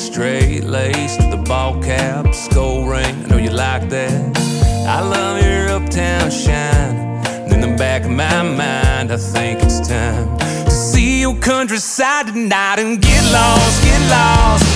straight-laced with a ball cap, skull ring, I know you like that. I love your uptown shine, and in the back of my mind I think it's time to see your countryside tonight and get lost, get lost.